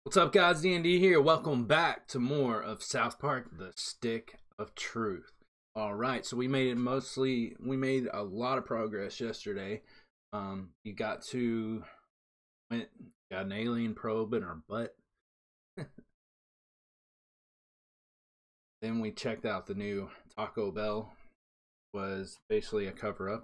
What's up, guys? D&D here. Welcome back to more of South Park: The Stick of Truth. All right, so we made a lot of progress yesterday. You got an alien probe in our butt. Then we checked out the new Taco Bell. Was basically a cover-up.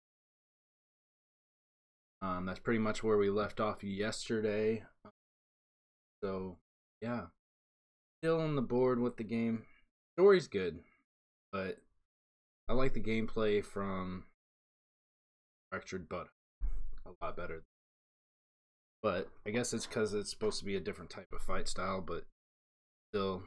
That's pretty much where we left off yesterday. So, yeah. Still on the board with the game. Story's good, but I like the gameplay from Fractured But a lot better. But I guess it's because it's supposed to be a different type of fight style, but still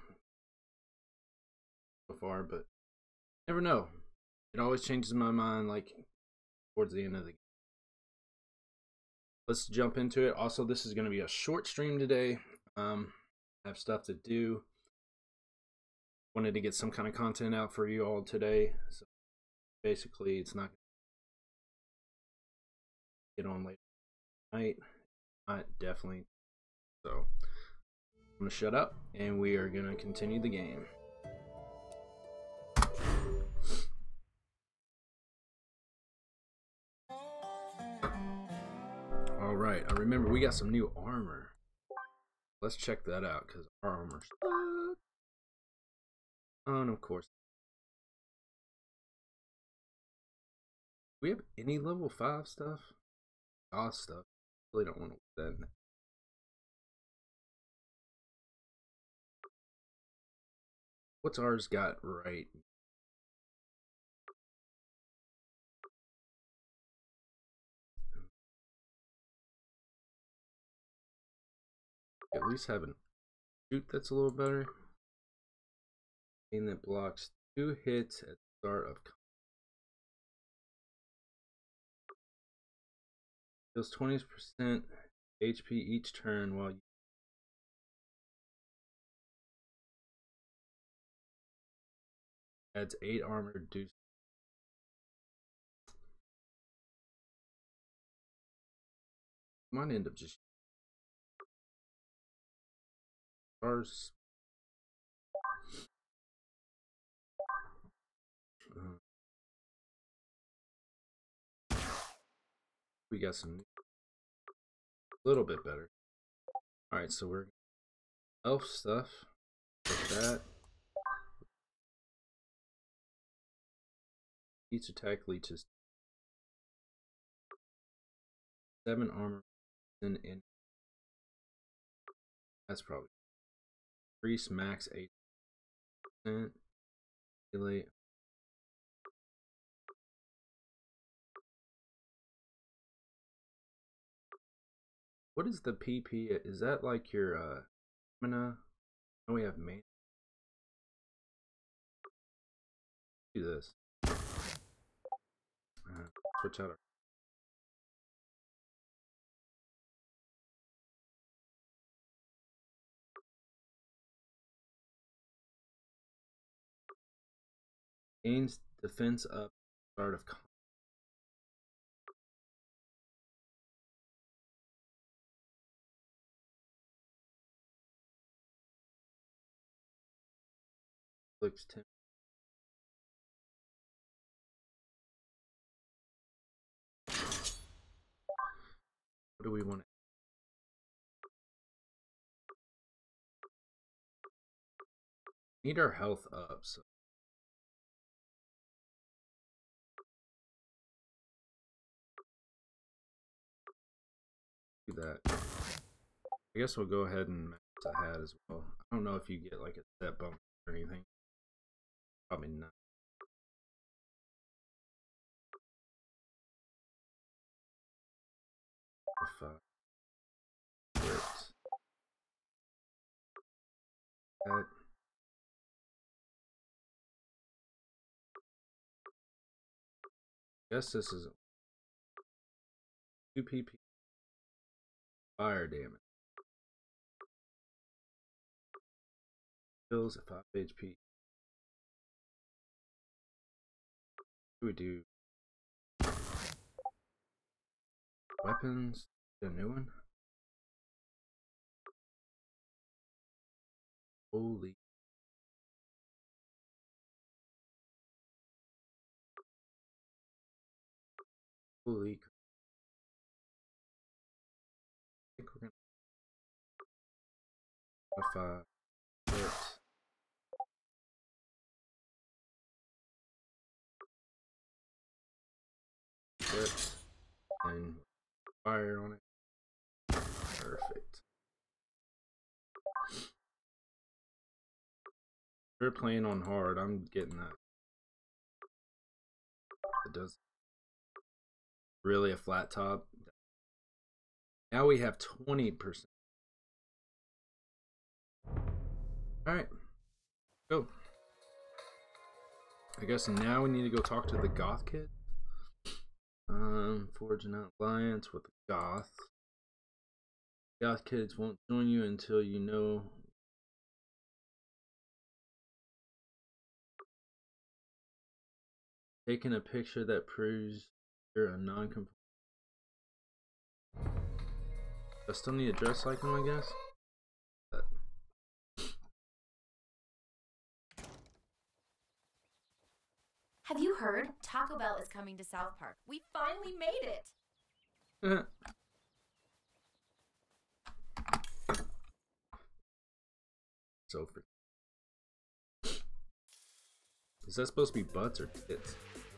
so far, but never know. It always changes my mind like towards the end of the game. Let's jump into it. Also, this is going to be a short stream today. I have stuff to do. Wanted to get some kind of content out for you all today. So basically, it's not get on late night. Not definitely. So I'm gonna shut up, and we are gonna continue the game. All right. I remember we got some new armor. Let's check that out because our armor's stuck. Oh, and of course. Do we have any level 5 stuff? Boss stuff. Really don't want to put that. What's ours got right? At least have a shoot that's a little better. And that blocks 2 hits at the start of deals 20% HP each turn while you adds 8 armor reduced. Might end up just ours. We got some a little bit better. All right, so we're elf stuff like that. Each attack leeches 7 armor in. That's probably increase max 8%. Delay. What is the PP? Is that like your stamina? Oh, we have main. Do this. Switch out our. Gains defense up start of combat. Looks 10. What do we want? Need our health up, so do that. I guess we'll go ahead and max a hat as well. I don't know if you get like a step bump or anything. Probably not. That. Guess this is 2 PP fire damage. Kills at 5 HP. What do we do? Weapons. A new one. Holy. Holy. I think we're gonna flip and fire on it. Perfect. We're playing on hard. I'm getting that. It does really a flat top. Now we have 20%. Alright. Go. I guess now we need to go talk to the Goth kid. Forge an alliance with the Goth. Goth kids won't join you until you know. Taking a picture that proves you're a non-conformist. I still need to dress like him, I guess. Have you heard? Taco Bell is coming to South Park. We finally made it! So for is that supposed to be butts or tits?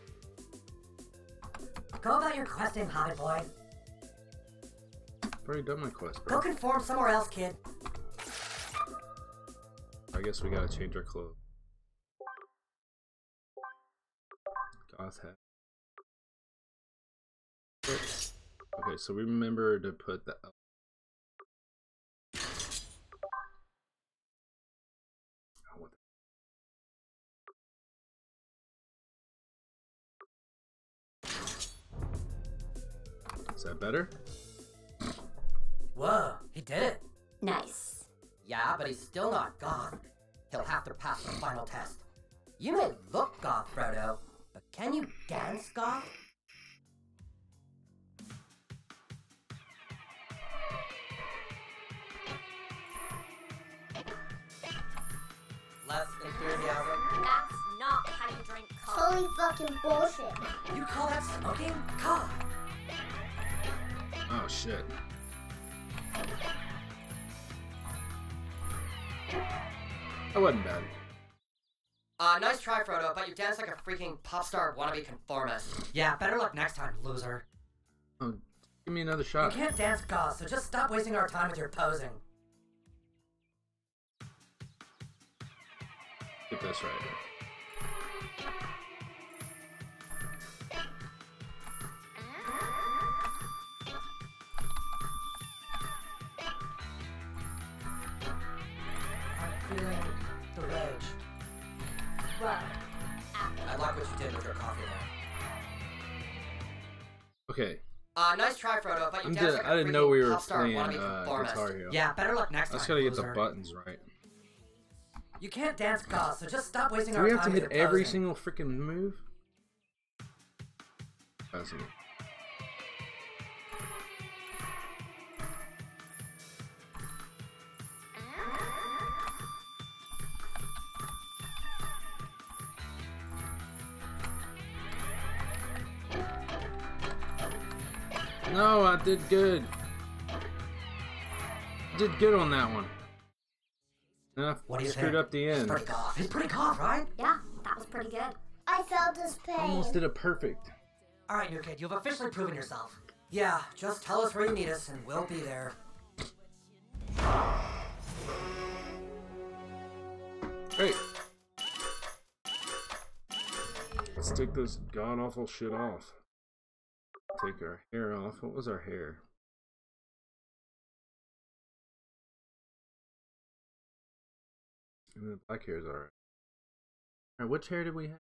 Go about your questing, Hobbit boy. I've already done my quest, bro. Go conform somewhere else, kid. I guess we gotta change our clothes. Goth hat. Okay, so remember to put the Is that better? Whoa, he did it. Nice. Yeah, but he's still not goth. He'll have to pass the final test. You may look goth, Frodo, but can you dance goth? Less enthusiasm. That's not how you drink coffee. Holy fucking bullshit. You call that smoking? God. Oh shit. That wasn't bad. Nice try, Frodo, but you dance like a freaking pop star wannabe conformist. Yeah, better luck next time, loser. Oh, give me another shot. You can't dance goth, so just stop wasting our time with your posing. Get this right. I'm feeling the rage. Whoa. I like what you did with your coffee there. Okay. Nice try, Frodo, but you I'm dance just, like I a didn't know we freaking were pop star playing wannabe conformist. Guitar Hero. Yeah, better luck next I time, just gotta get loser. the buttons right. You can't dance goth, so just stop wasting Do our we time have to with hit your every posing. single freaking move? That's it. No, I did good. Did good on that one. No, What do you screwed think? up the It's end. pretty goth. It's pretty goth, right? Yeah, that was pretty good. I felt this pain. Almost did a perfect. Alright, new kid, you've officially proven yourself. Yeah, just tell us where you need us and we'll be there. Great. Let's take this god awful shit off. Take our hair off. What was our hair? And the black hair is alright. Alright, which hair did we have?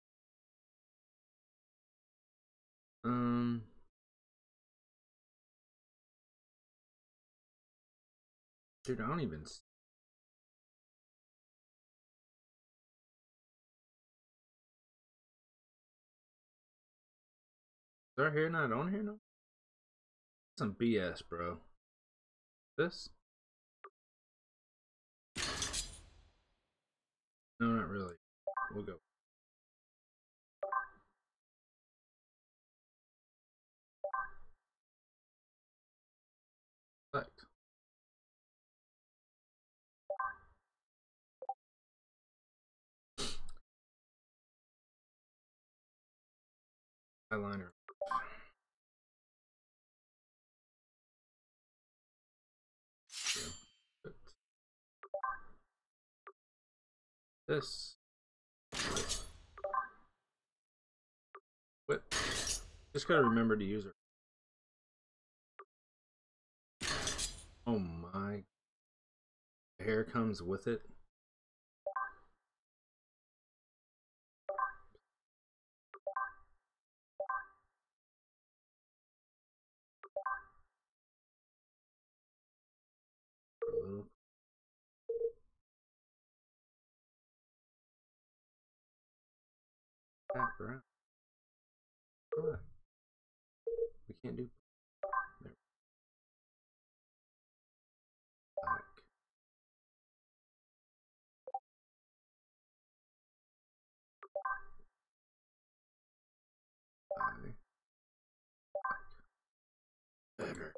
Dude, I don't even. Is our hair not on here no? Some BS, bro. This? not really. We'll go. Select. Eyeliner. This. Whip. Just gotta remember to use it. Oh my. The hair comes with it. A little. Background. What? We can't do there. Black. Black. Better.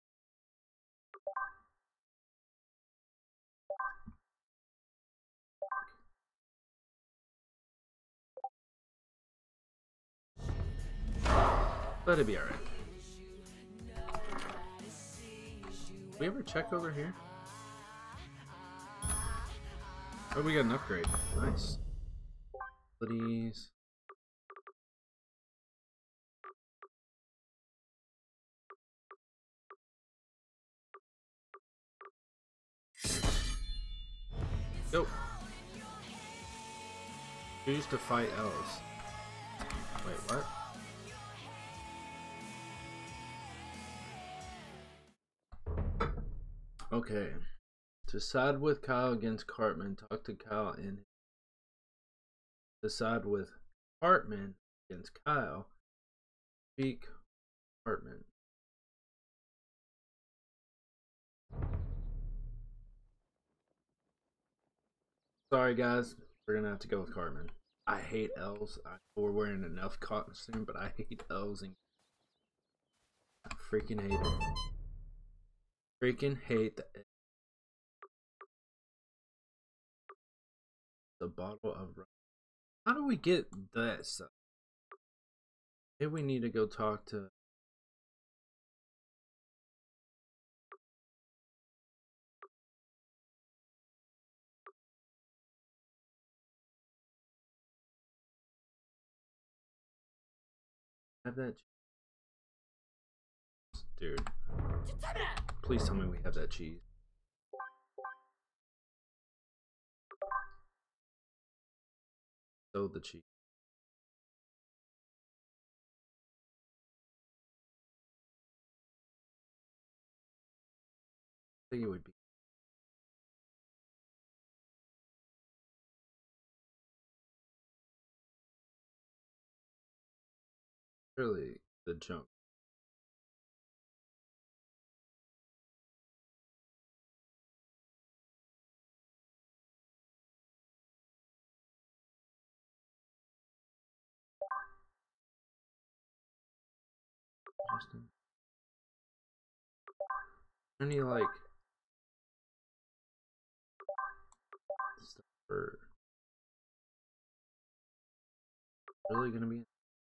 Let it be alright. We ever check over here? Oh, we got an upgrade. Nice. Abilities. Go. Choose to fight elves. Wait, what? Okay. To side with Kyle against Cartman, talk to Kyle and to side with Cartman against Kyle, speak Cartman. Sorry guys, we're gonna have to go with Cartman. I hate elves. We're wearing enough costume, but I hate elves and I freaking hate them. Freaking hate the bottle of rum. How do we get that stuff? Maybe we need to go talk to have that dude. Please tell me we have that cheese. So the cheese. I think it would be. Really the junk. Justin. Any like stuff for really gonna be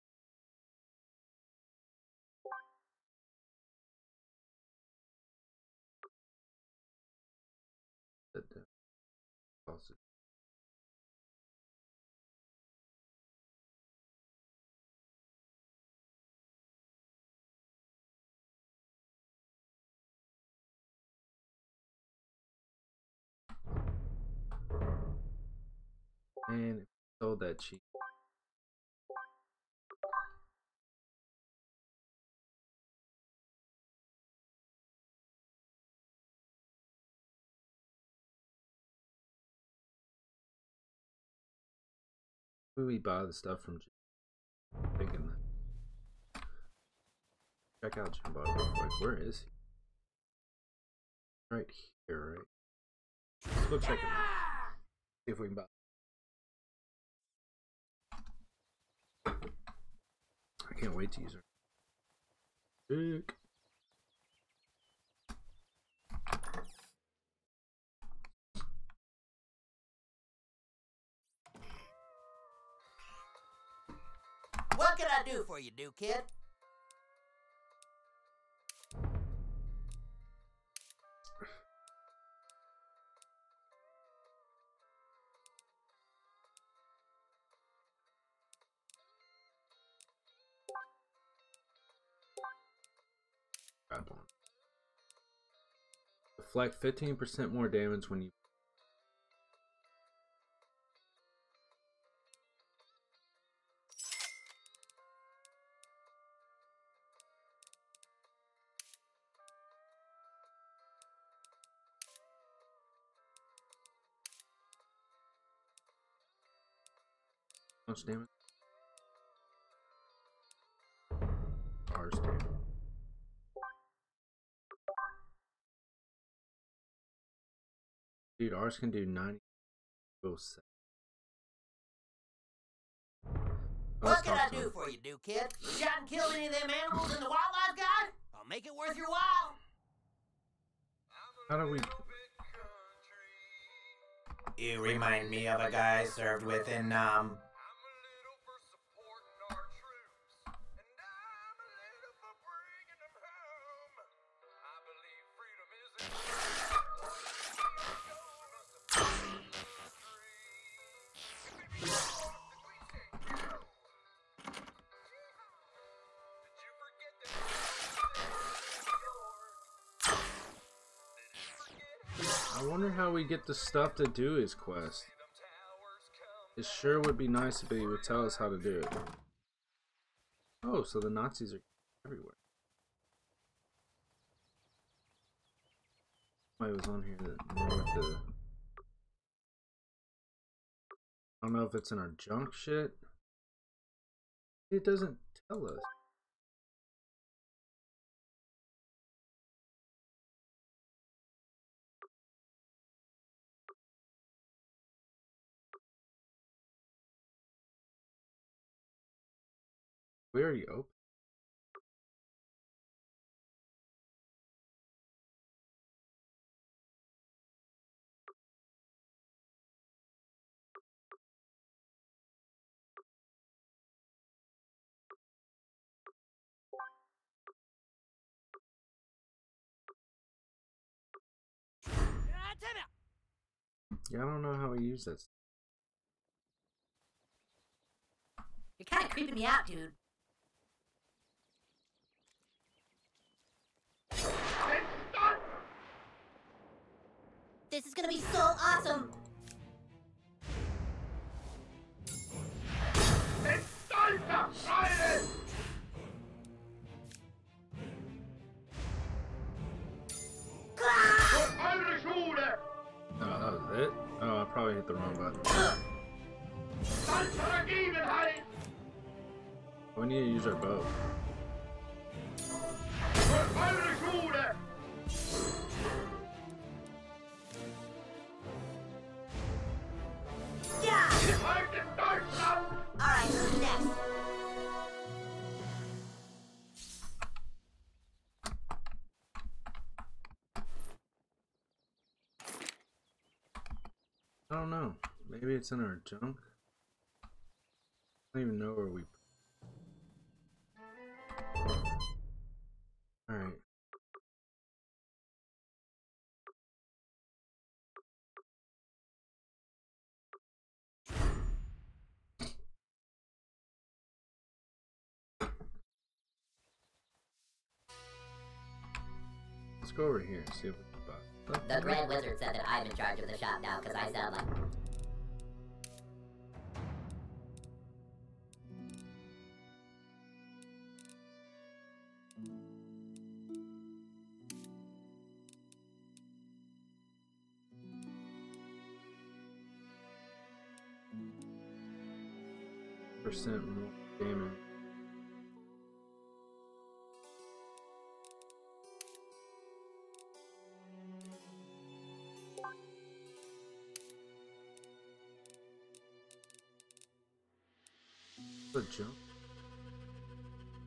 that also. And if we sold that cheese. We buy the stuff from thinking that. Check out Jimbo real quick. Where is he? Right here, right? Let's go check it out. See if we can buy can't wait to use her. Sick. What can I do for you, new kid? Deflect 15% more damage when you much damage? Ours do. Dude, ours can do 90. What can I do for you, new kid? Shot and killed any of them animals in the wildlife guide? I'll make it worth your while. How do we... You remind me of a guy I served with in, I wonder how we get the stuff to do his quest. It sure would be nice if he would tell us how to do it. Oh, so the Nazis are everywhere. Somebody was on here that knew what to... I don't know if it's in our junk shit. It doesn't tell us. We already opened. Yeah, I don't know how we use this. You're kind of creeping me out, dude. This is gonna be so awesome! Oh, that was it? Oh, I probably hit the wrong button. We need to use our bow. Alright, who's next? I don't know. Maybe it's in our junk. I don't even know where we... Alright. Let's go over here and see if we can buy stuff. The Grand Wizard said that I'm in charge of the shop now because I sound like... Percent more damage. The jump.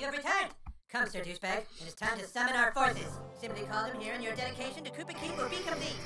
have returned! Come, Sir Douchebag, it is time to summon our forces. Simply call them here and your dedication to Koopa Keep will be complete.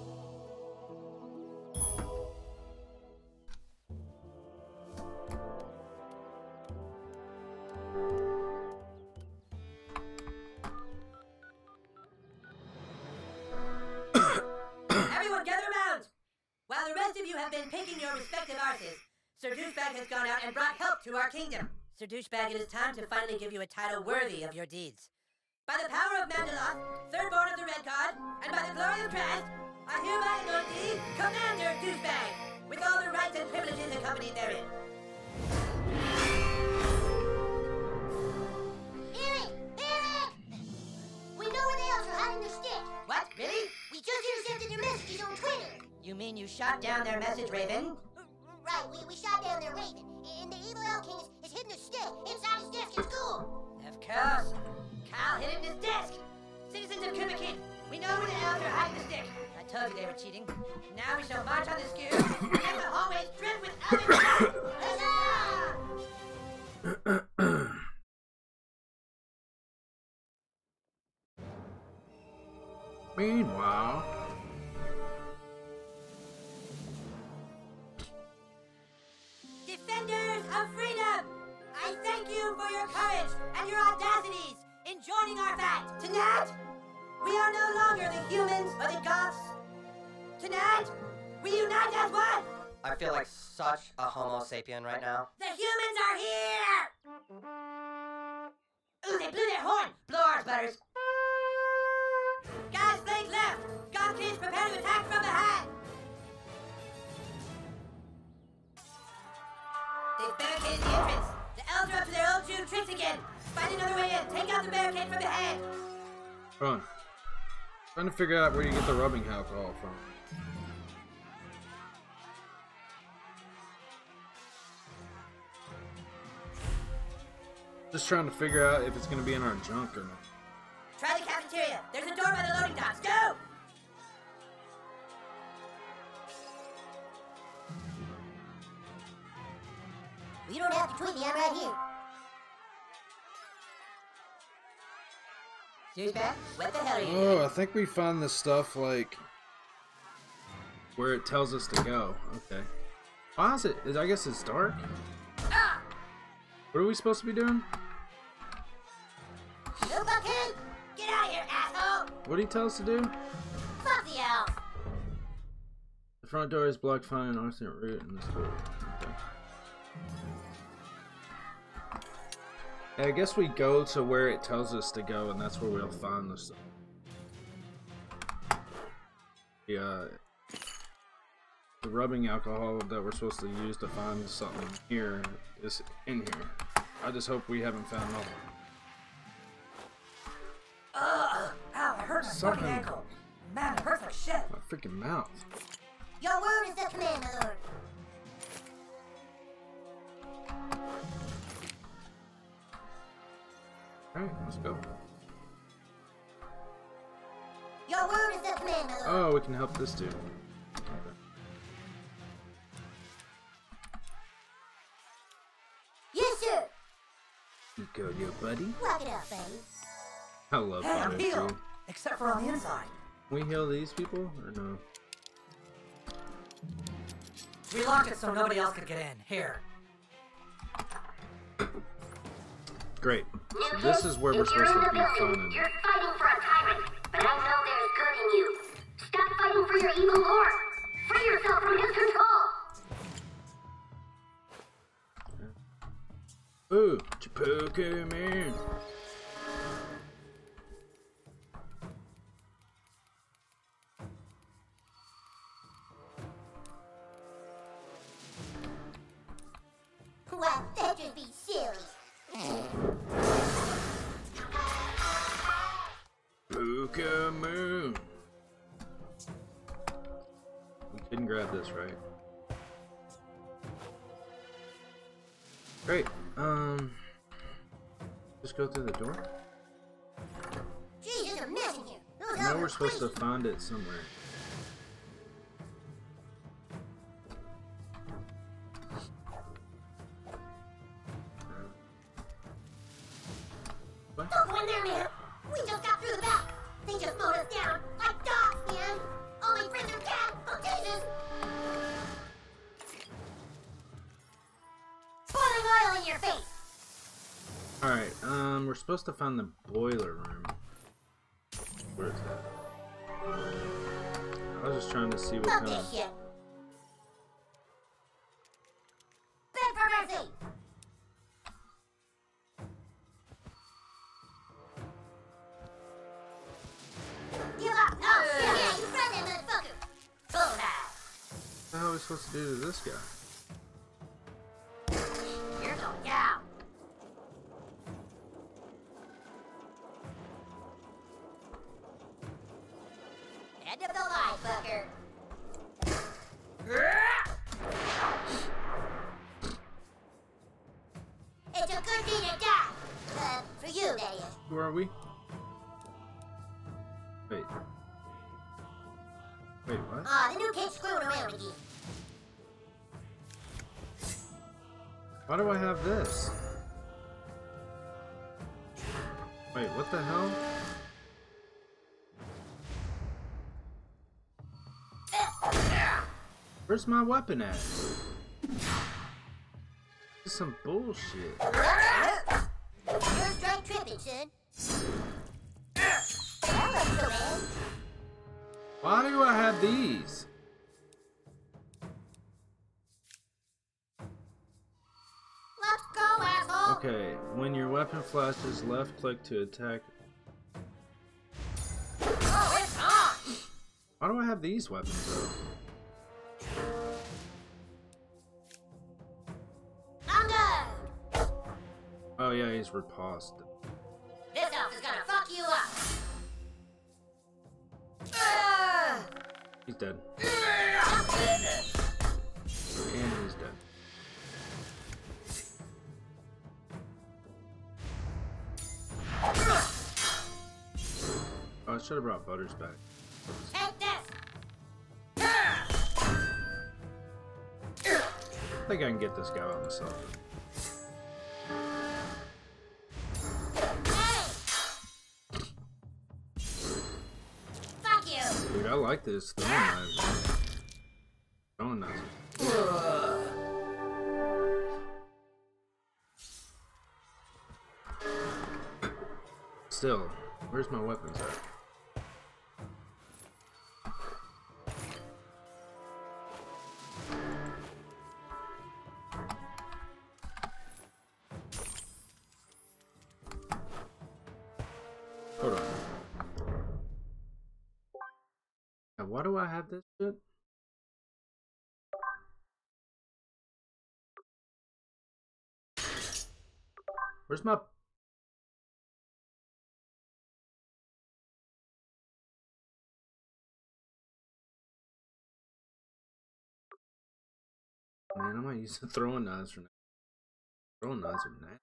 Everyone gather around! While the rest of you have been picking your respective arses, Sir Douchebag has gone out and brought help to our kingdom. Sir Douchebag, it is time to finally give you a title worthy of your deeds. By the power of Mandaloth, third born of the Red Card, and by the glory of Drast, I hereby anoint thee Commander Douchebag, with all the rights and privileges accompanied therein. Eric! Eric! We know where the elves are hiding their stick. What? Really? We just intercepted their messages on Twitter. You mean you shot down their message, Raven? Right, we shot down their raven, and the evil elf king is hidden a stick inside his desk in school. Of course. Kyle hid it in his desk. Citizens of Koopa Keep, we know where the elves are hiding the stick. I told you they were cheating. Now we shall march on the skew and make the hallways drip with elven Huzzah! Meanwhile, Defenders of freedom! I thank you for your courage and your audacities in joining our fight. Tonight, we are no longer the humans or the goths. Tonight, we unite as one! I feel like such a homo sapien right now. The humans are here! Ooh, they blew their horn! Blow ours, Butters. Guys, flank left! Goth kids prepare to attack from behind! They've barricaded the entrance. The elves are up to their old true tricks again. Find another way in. Take out the barricade from behind. hold on. Trying to figure out where you get the rubbing alcohol from. Just trying to figure out if it's going to be in our junk or not. Try the cafeteria. There's a door by the loading docks. Go! You don't have to tweet me, I'm right here. Douchebag, what the hell are you Oh, doing? I think we found this stuff like where it tells us to go. Okay. Why is it? I guess it's dark. Ah! What are we supposed to be doing? Little buckhead! Get out of here, asshole! What did he tell us to do? Fuck the elf! The front door is blocked. Find an alternate route in the store. Okay. Yeah, I guess we go to where it tells us to go, and that's where we'll find the stuff. The rubbing alcohol that we're supposed to use to find something here is in here. I just hope we haven't found all. Ugh! Ow, I hurt my Something. fucking ankle. Man, it hurts like shit. My freaking mouth. Your word is the command, my lord. Alright, let's go. Your word is the command, my lord. Oh, we can help this dude. Yes, sir. You go, yo, buddy. Rock it up, baby. I love Hey, I'm that healed! dude. Except for on the inside. Can we heal these people or no? We locked it so nobody else could get in. Here. Great. So this is where we're supposed to be finding. You're fighting for a tyrant, but I know there's good in you. Stop fighting for your evil lord. Free yourself from his control. Ooh, Chipoke man. Well, that just be silly. Pokemon. We couldn't grab this, right? Great. Just go through the door. Geez, there's a mess in here. Those I know elves we're are supposed to crazy. find it somewhere. in there, man. We just got through the back. They just mowed us down like dogs, man. Only friends are dead. Oh, Jesus. Boiling oil in your face. Alright, we're supposed to find the boiler room. Where is that? I was just trying to see what Fuck kind this of... shit. Beg for mercy. Give up. Oh, shit. Yeah, you run that motherfucker. Bullseye. What the hell are we supposed to do to this guy? You're going down. End of the line, fucker. It's a good thing to die. For you, that is. Who are we? Wait. Wait, what? Aw, the new kid's screwing around again. Why do I have this? Wait, what the hell? Where's my weapon at? This is some bullshit. You're straight tripping, son. That looks so bad. Why do I have these? Let's go, asshole. Okay, when your weapon flashes, left click to attack. Oh, it's on. Why do I have these weapons though? I'm done. Oh yeah, he's riposte. This elf is gonna fuck you up. He's dead. And he's dead. Oh, I should have brought Butters back. Take this. I think I can get this guy out myself. Hey. Fuck you. Dude, I like this throwing knives. Throwing knives. Still, where's my weapons at? Hold on. Now, why do I have this shit? Where's my... Man, I might use the throwing knives for now. Throwing knives are nasty.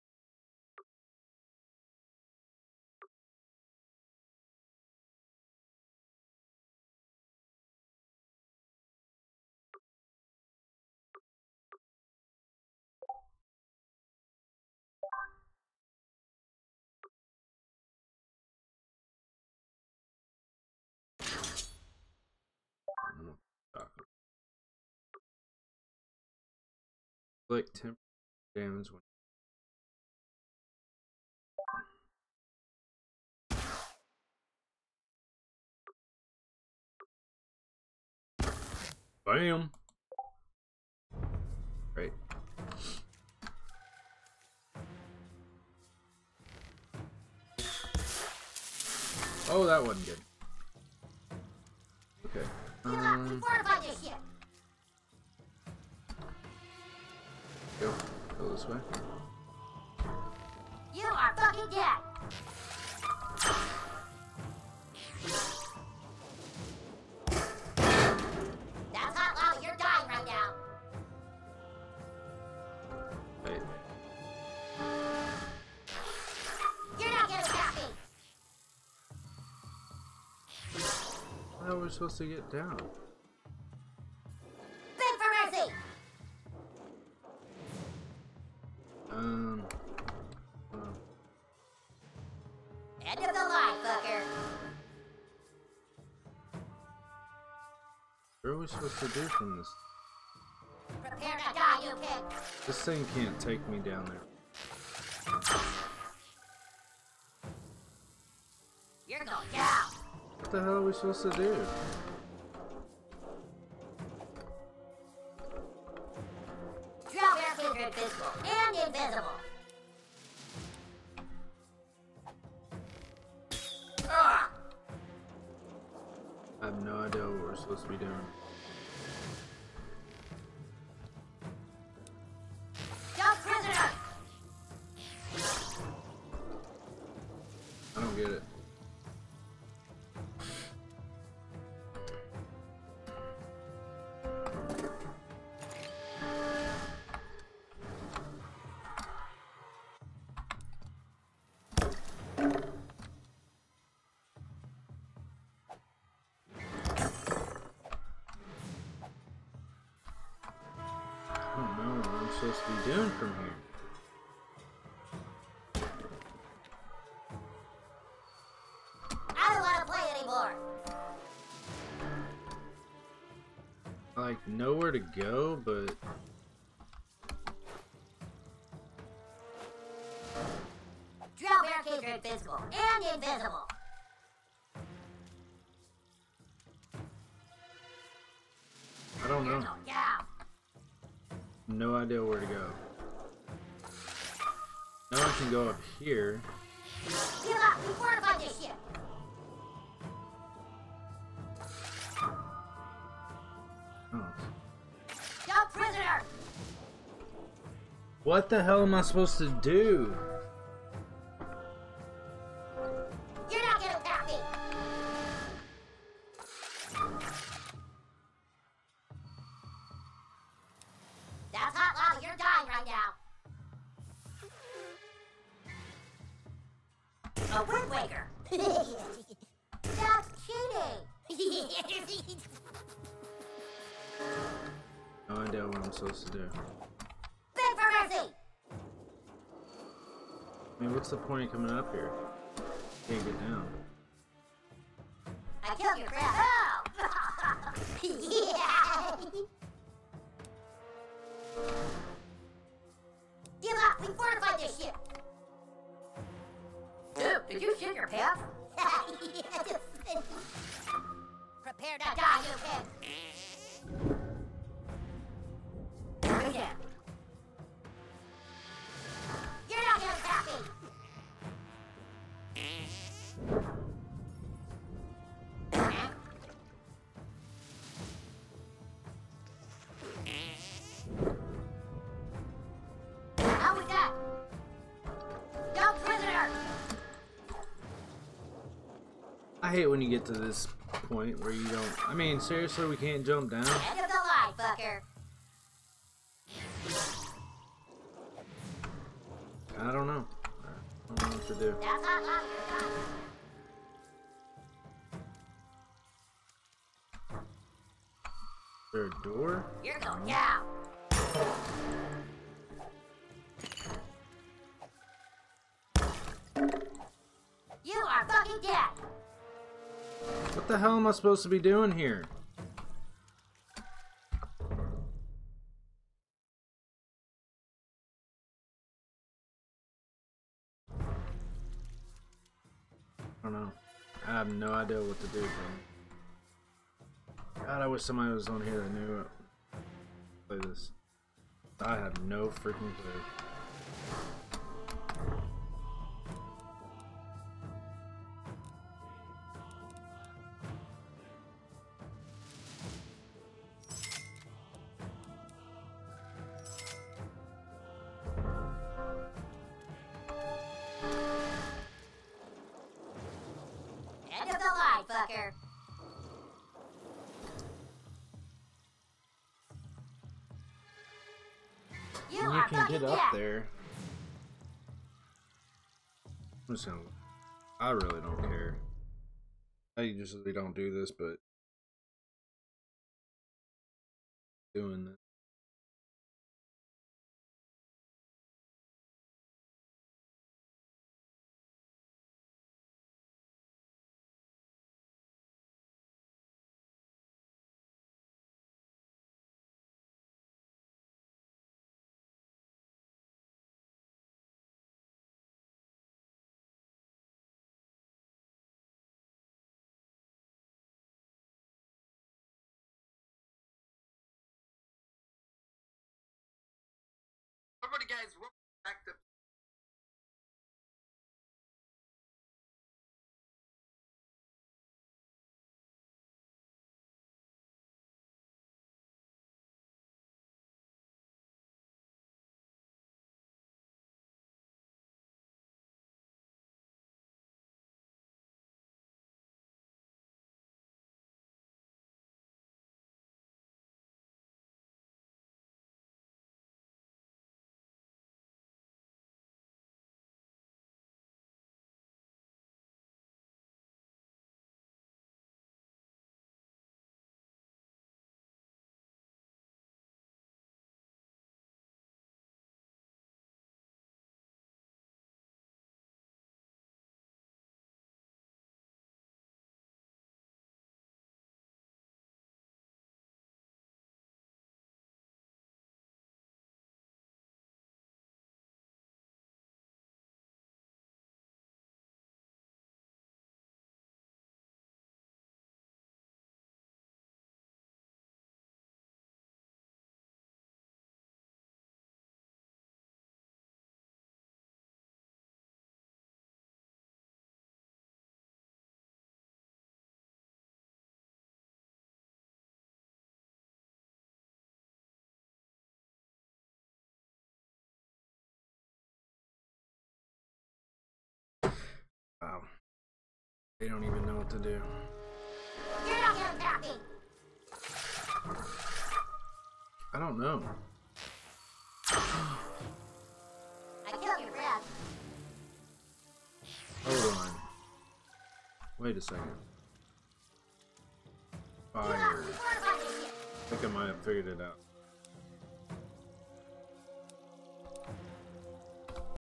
I'm gonna talk. Like 10 damage when bam. Great. Oh, that wasn't good. Okay. Get up. We fortified this shit. Go this way. You are fucking dead. That's hot lava. You're dying right now. Wait. You're not getting past me. How are we supposed to get down? Beg for mercy. Um. What are we supposed to do from this? Prepare to die, you pig! This thing can't take me down there. You're going down! What the hell are we supposed to do? Drill barricades are invisible and invisible. Ugh! I have no idea what we're supposed to be doing. Jump prisoner! I don't get it. I don't know what I'm supposed to be doing from here. I don't want to play anymore. I like know where to go, but Drill barricades are invisible and invisible. I don't You're know. going down. No idea where to go. Now I can go up here. Give up! We fortified this ship! Oh. Jump prisoner! What the hell am I supposed to do? You're not gonna tap me! That's hot lava, you're dying right now! A wind waker! That's cheating! No idea what I'm supposed to do. Beg for mercy! I mean, what's the point of coming up here? Can't get down. I killed your friend! Oh! Yeah! Give up! We fortified this ship! Dude, did you shit your pants? Prepare to die, you pig! Again. You're not gonna tap me! How was that? No prisoner! I hate when you get to this point where you don't. I mean, seriously, we can't jump down? End of the line, fucker. I don't know. I don't know what to do. That's not love, you're done. Is there a door? You're going down. You are fucking dead. What the hell am I supposed to be doing here? I don't know. I have no idea what to do, bro. God, I wish somebody was on here that knew how to play this. I have no freaking clue. End of the line, fucker. You And you are can fucking get up dead. there. I'm just gonna. I really don't care. I usually don't do this, but doing this. Alrighty, guys, welcome back to. Wow. They don't even know what to do. You're not gonna attack me! I don't know. I killed your friend. Hold on. Wait a second. Fire. Fortify this shit. I think I might have figured it out.